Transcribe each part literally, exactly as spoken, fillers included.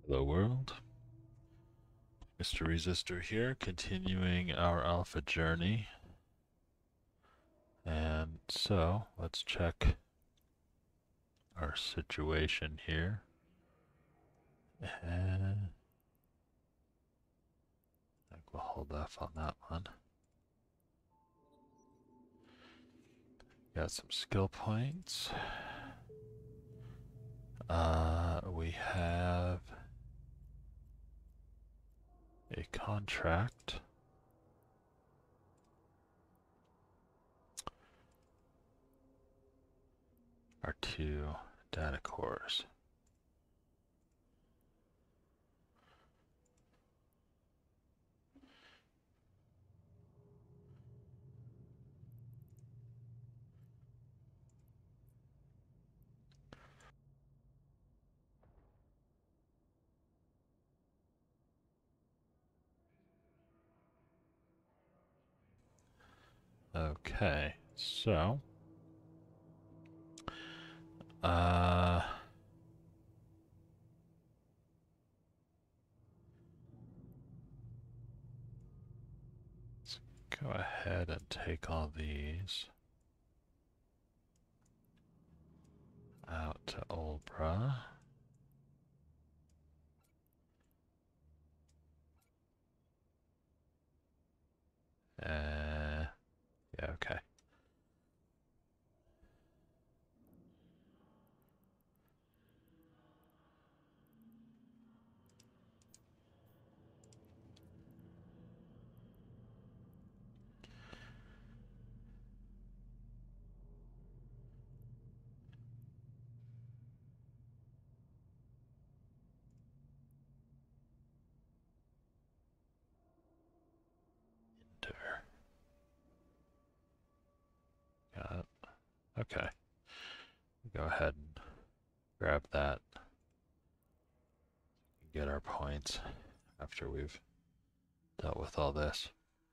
Hello world, Mister Resistor here, continuing our alpha journey. And so, let's check our situation here. And I think we'll hold off on that one. Got some skill points. Uh, we have a contract. Our two data cores. Okay, so uh let's go ahead and take all these out to Olbra. Uh, yeah, okay. Enter. Got it. Okay. Go ahead and grab that. Get our points after we've dealt with all this.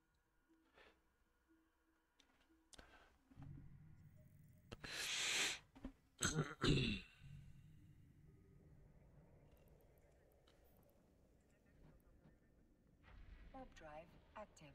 Warp drive active.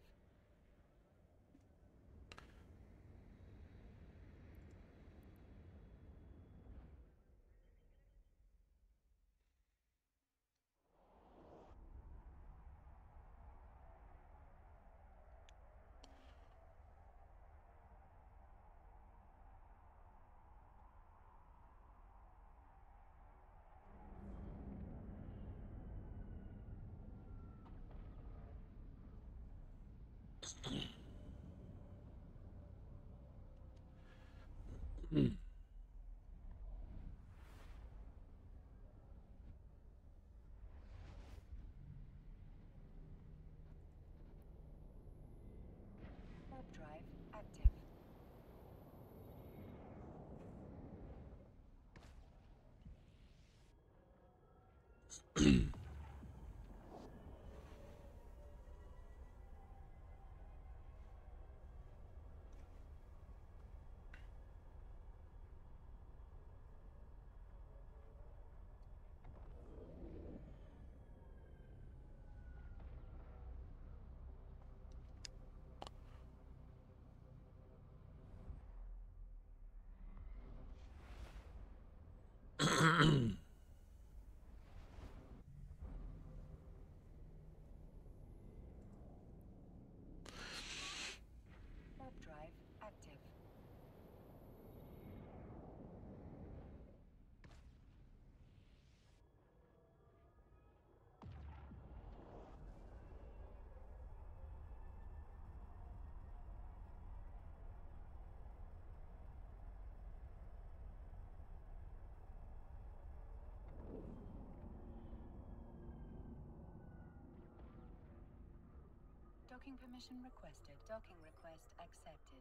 Warp drive active. Warp drive active. Docking permission requested. Docking request accepted.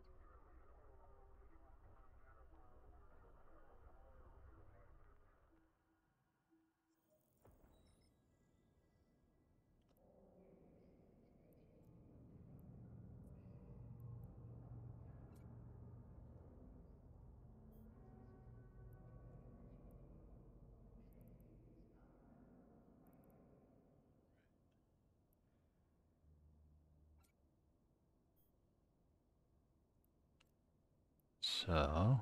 So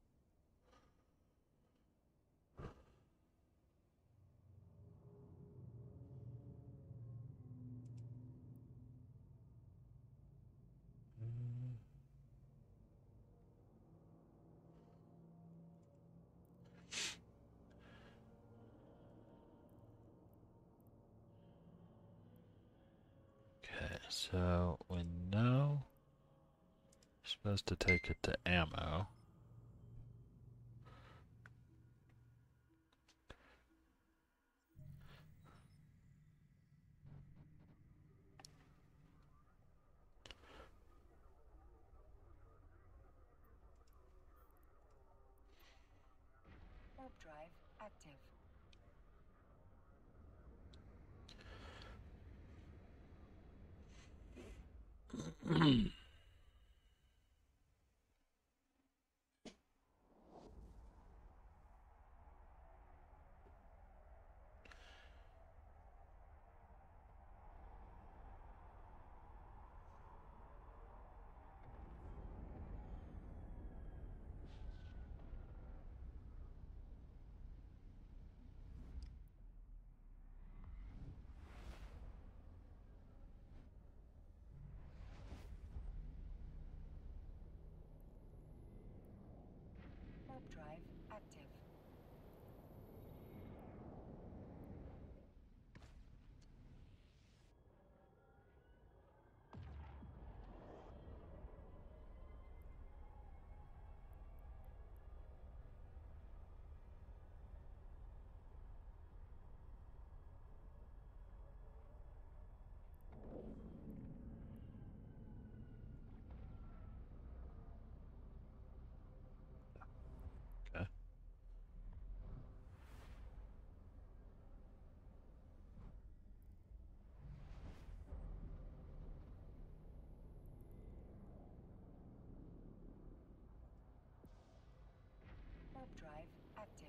okay, so we know we're supposed to take it to ammo. Warp drive active. Warp drive active. Okay. Warp drive active.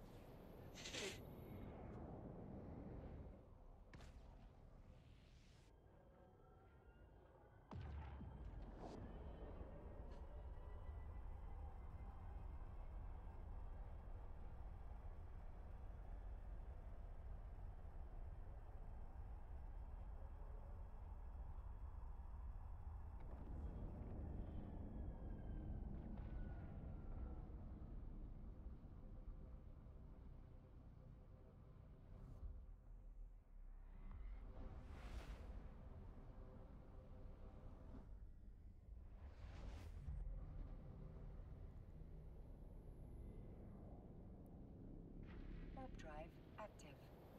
Warp drive active.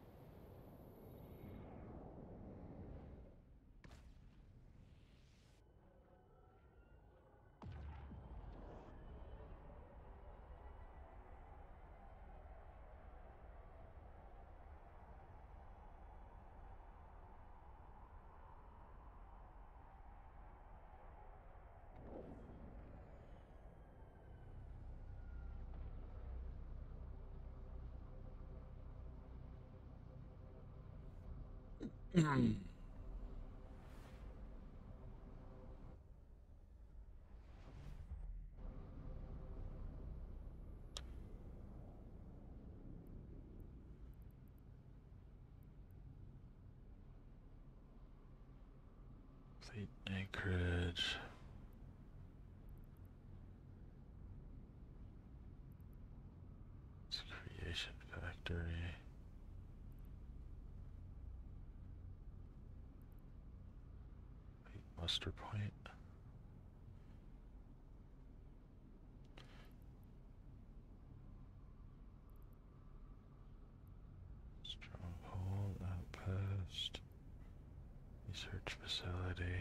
Fleet anchorage. It's creation factory. Fleet muster point. Stronghold outpost. Research facility.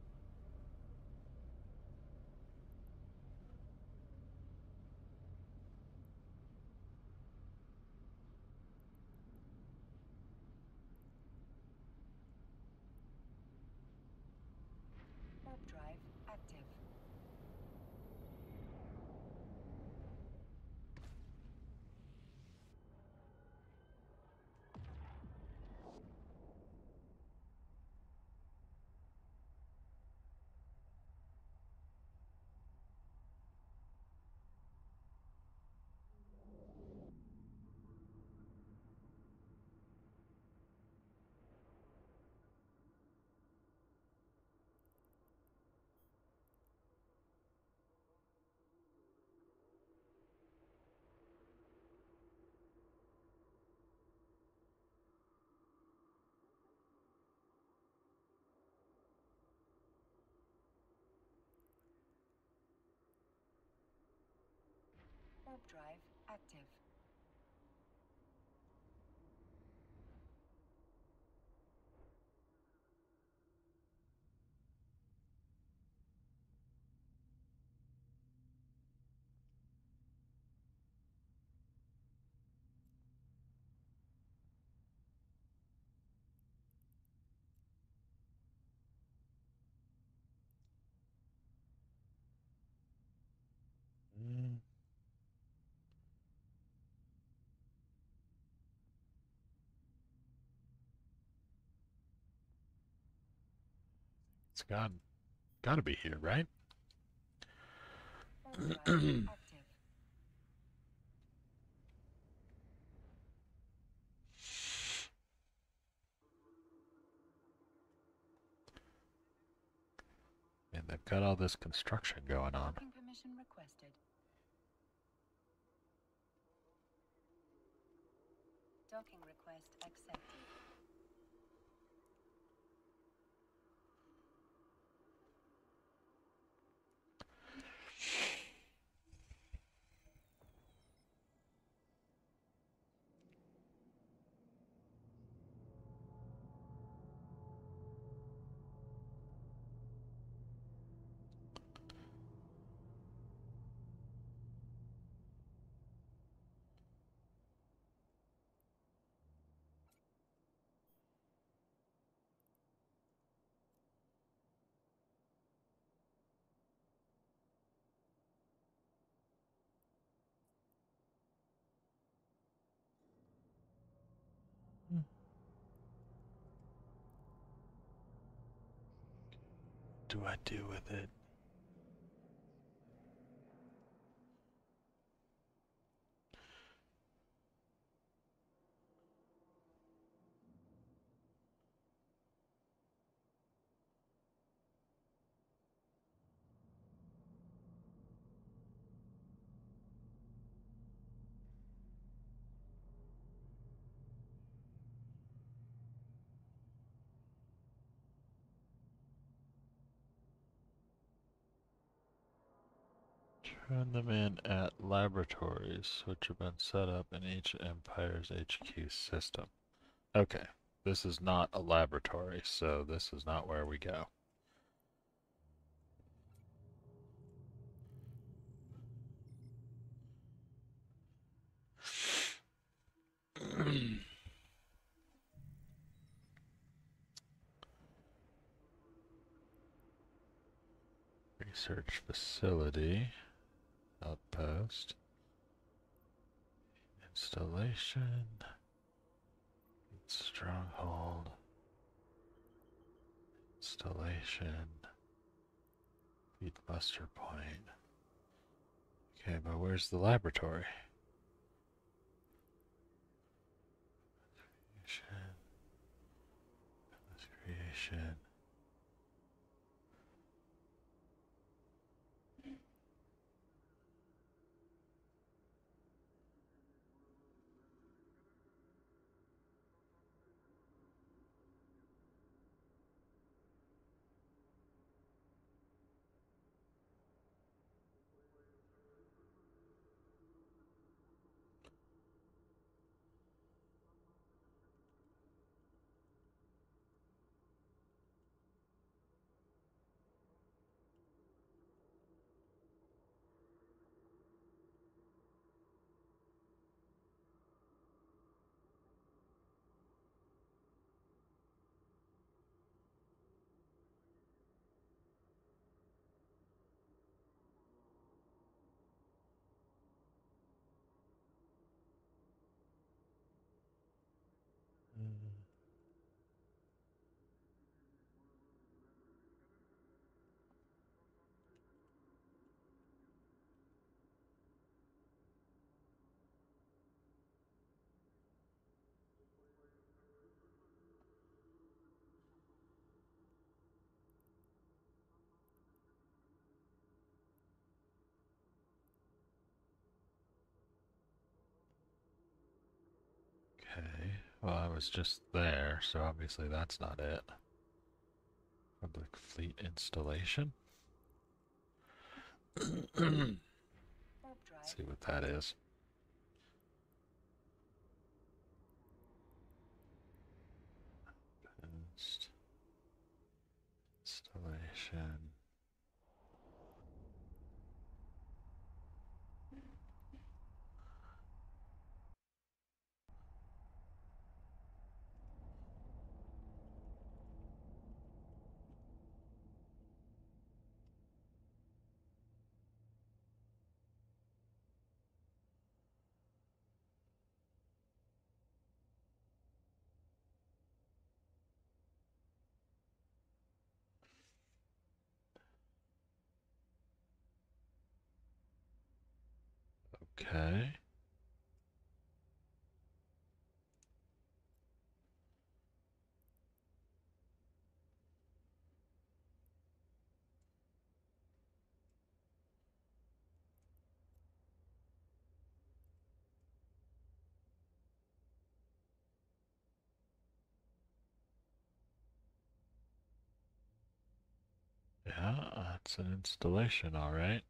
Warp drive active. Warp drive active. Mm. It's got got to be here, right? Warp drive active. And they've got all this construction going on. Docking permission requested. Docking request accepted. Do I do with it? Turn them in at laboratories, which have been set up in each Empire's H Q system. Okay, this is not a laboratory, so this is not where we go. Research facility, outpost, installation, stronghold, installation, feed muster point. Okay, but where's the laboratory? Creation, creation. Okay, well, I was just there, so obviously that's not it. Public fleet installation. Warp drive Let's see what that is. Post installation. Okay. Yeah, that's an installation, all right.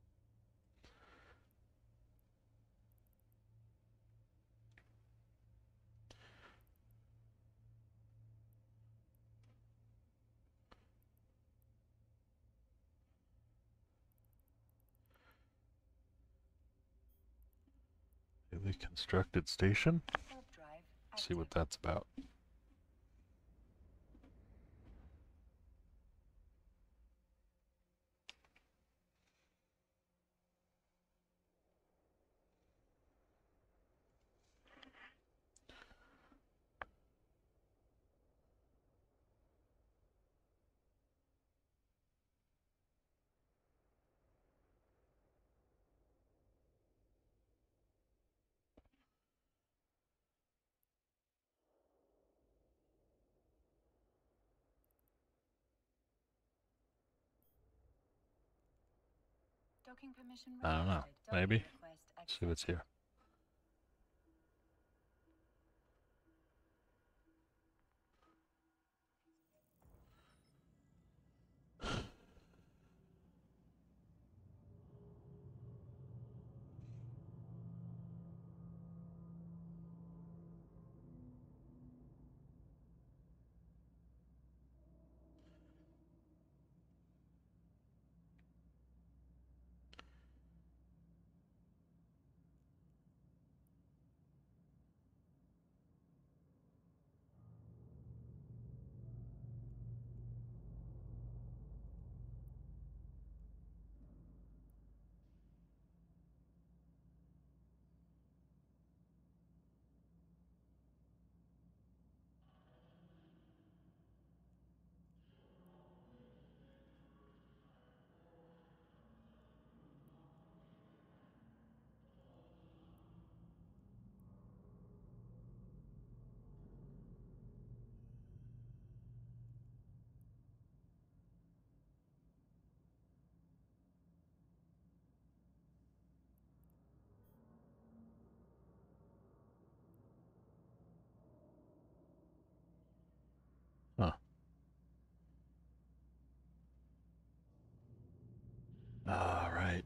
Newly constructed station. Self-drive See what active. that's about. Docking permission I don't know. requested. Docking Maybe. request See what's accepted. here. Huh. All right.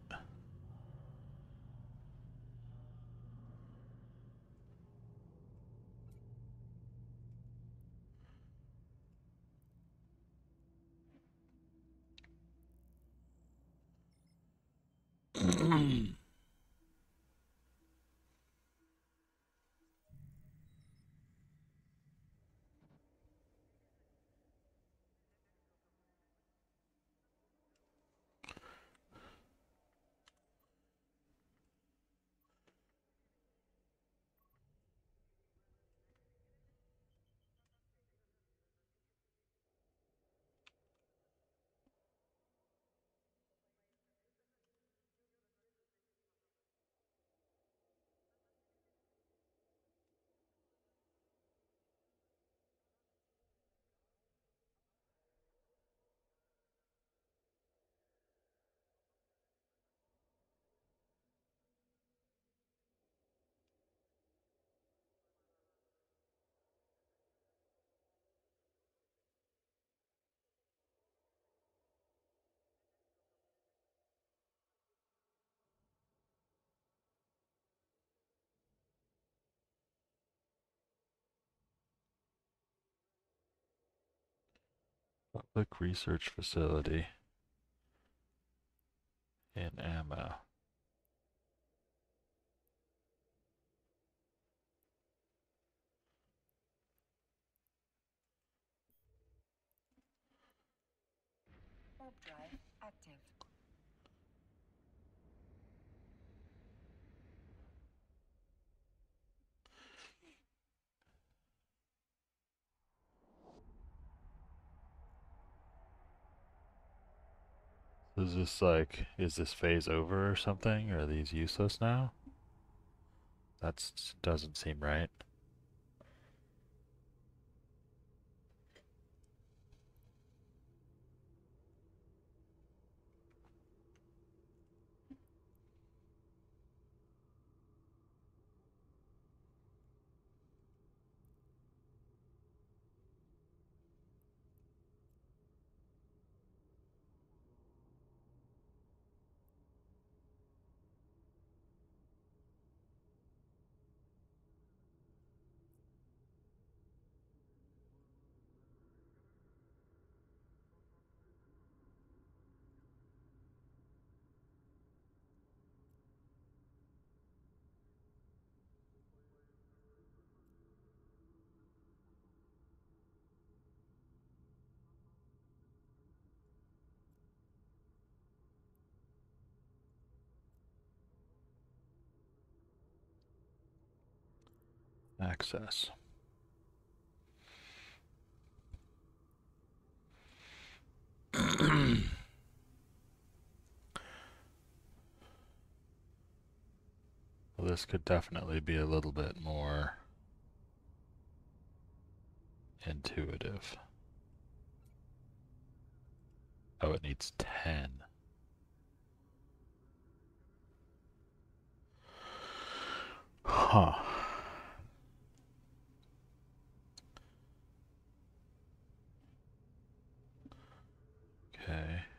Public research facility in ammo. Warp drive active. Is this like, is this phase over or something? Are these useless now? That doesn't seem right. Access. Well, this could definitely be a little bit more intuitive. Oh, it needs ten. Huh. Okay.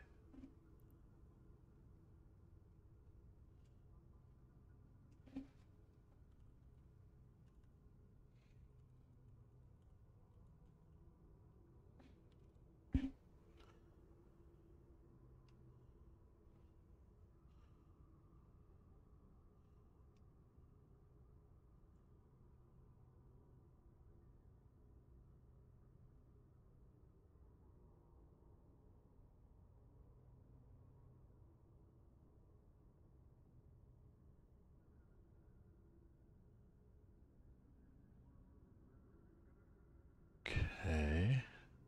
Okay.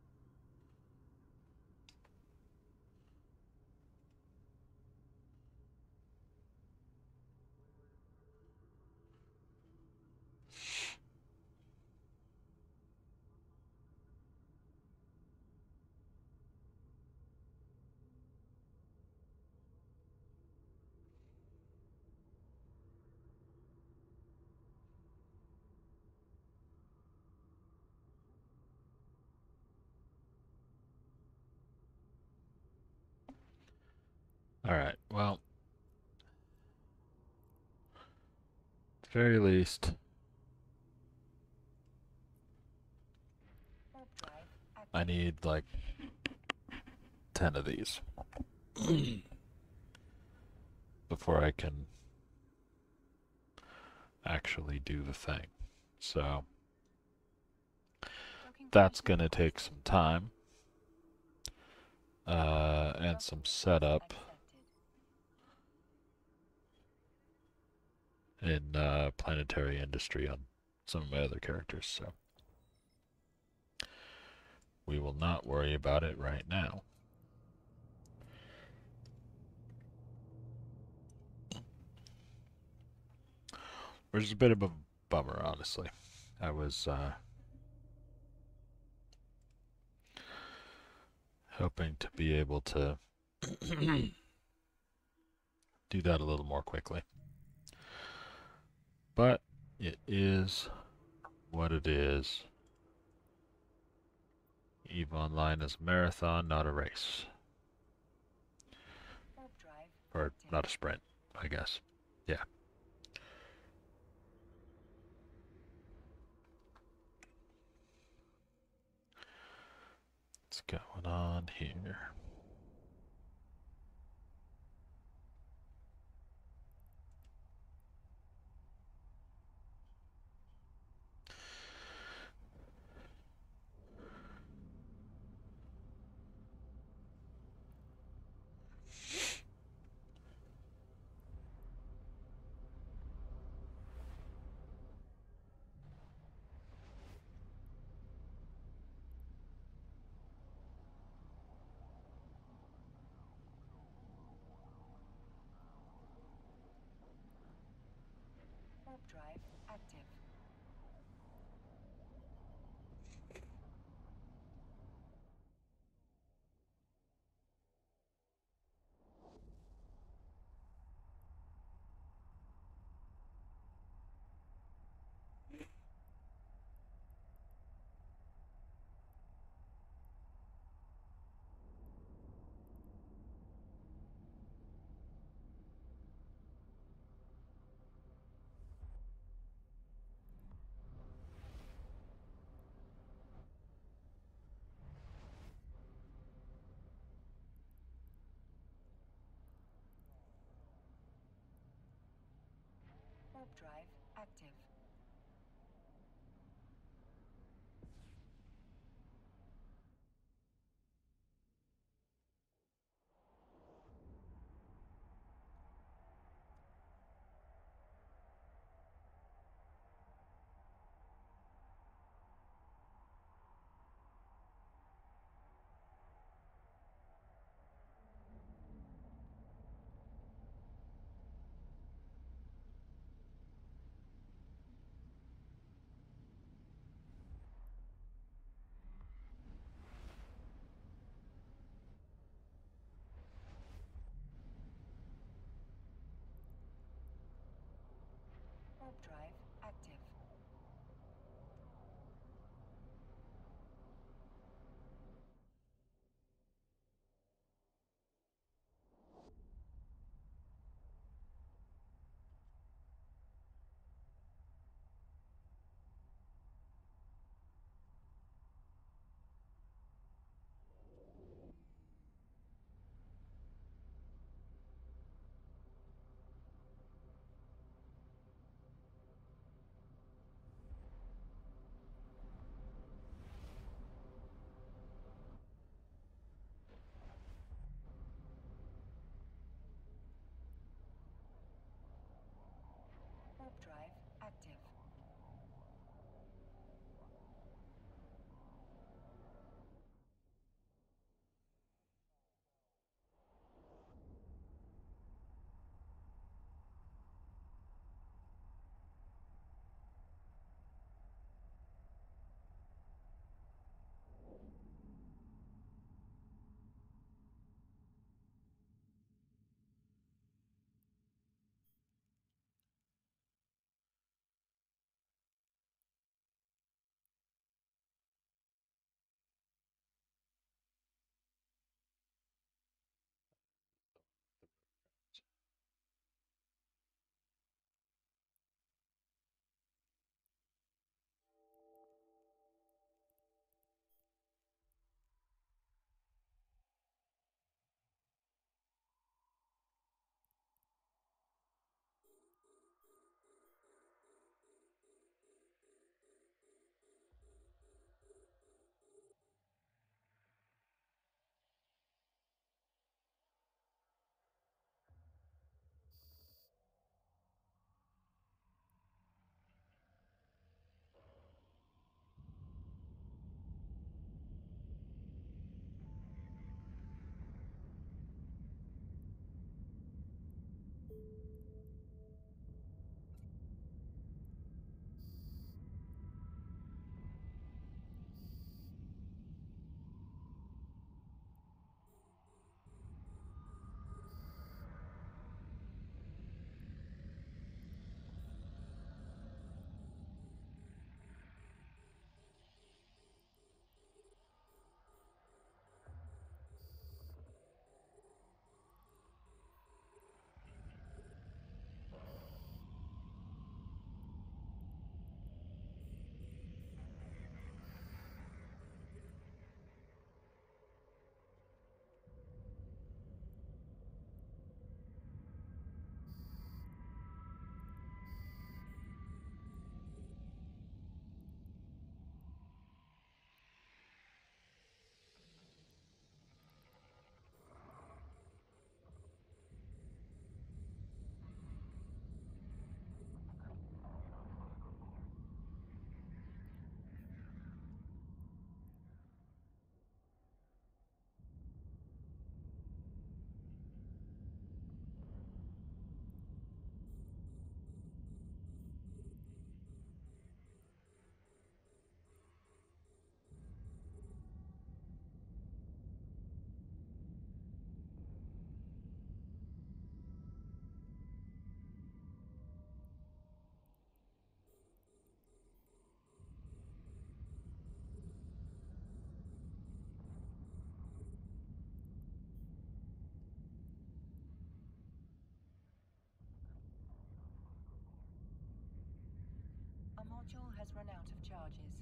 All right. Well, at the very least, Warp drive active. I need like ten of these before I can actually do the thing. So Docking that's permission going to take some time uh, and Docking some request setup accepted. in uh, planetary industry on some of my other characters. So we will not worry about it right now. Which is a bit of a bummer, honestly. I was uh, hoping to be able to do that a little more quickly. But it is what it is. EVE Online is a marathon, not a race. Warp drive Or active. not a sprint, I guess. Yeah. Let's going on here? Warp drive active. Warp drive active. module has run out of charges.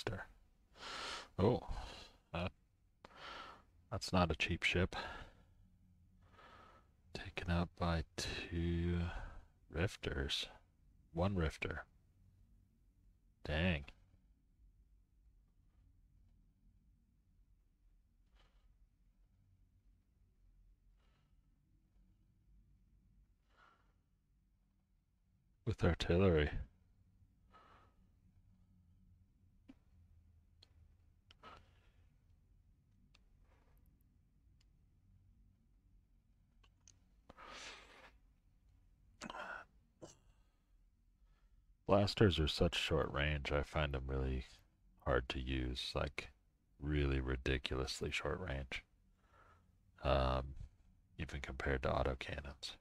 Blaster. Oh, uh, that's not a cheap ship. Taken out by two rifters. One rifter. Dang. With artillery. Blasters are such short range, I find them really hard to use, like really ridiculously short range, um, even compared to autocannons.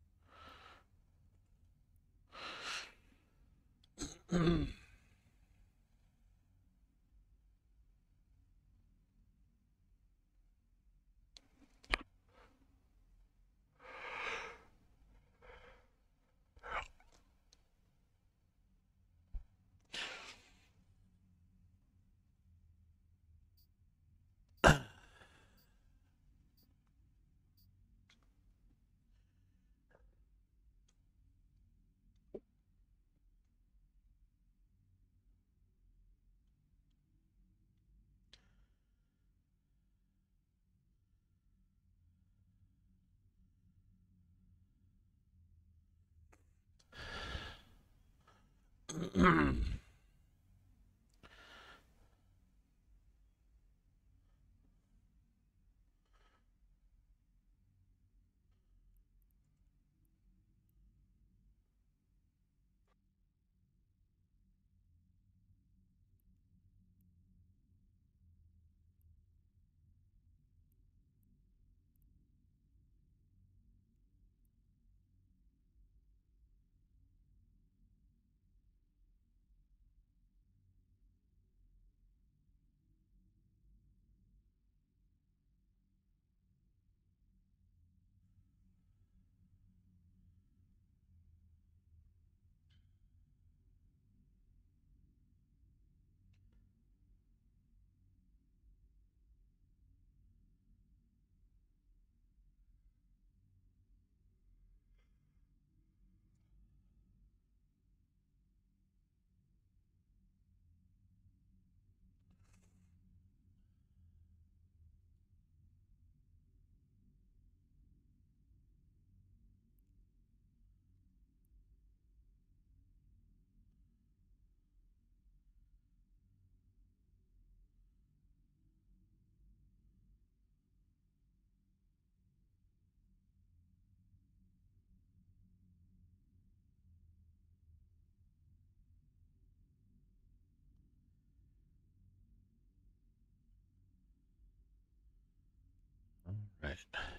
Right.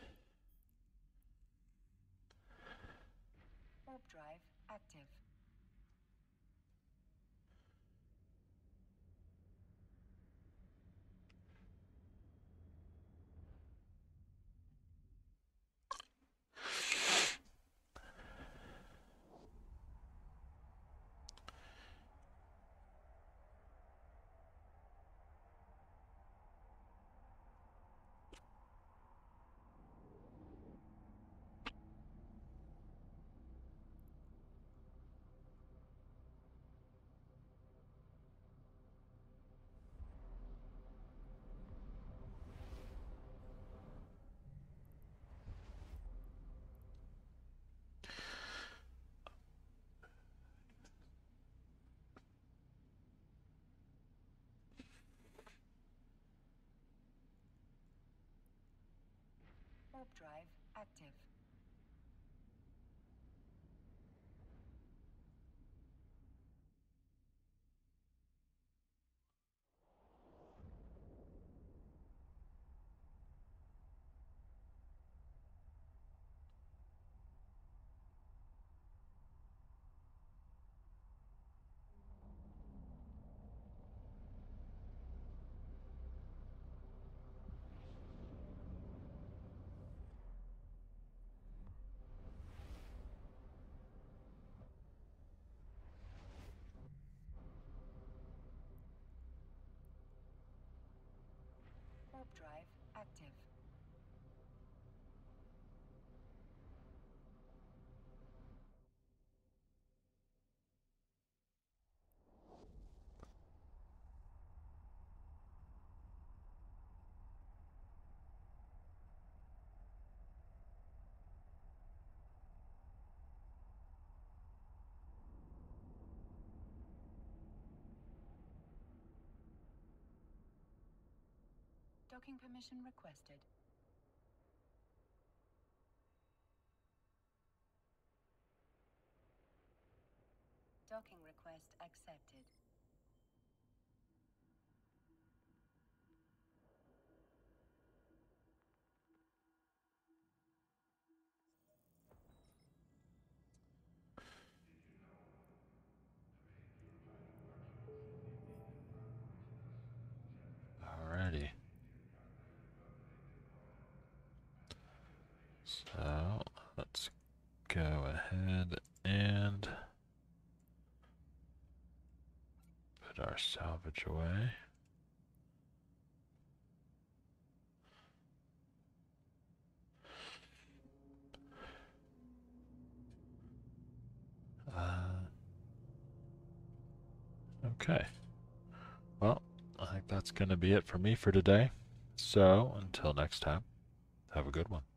Warp drive active. Warp drive active. Docking permission requested. Docking request accepted. Alrighty. So let's go ahead and put our salvage away. Uh, okay. Well, I think that's going to be it for me for today. So until next time, have a good one.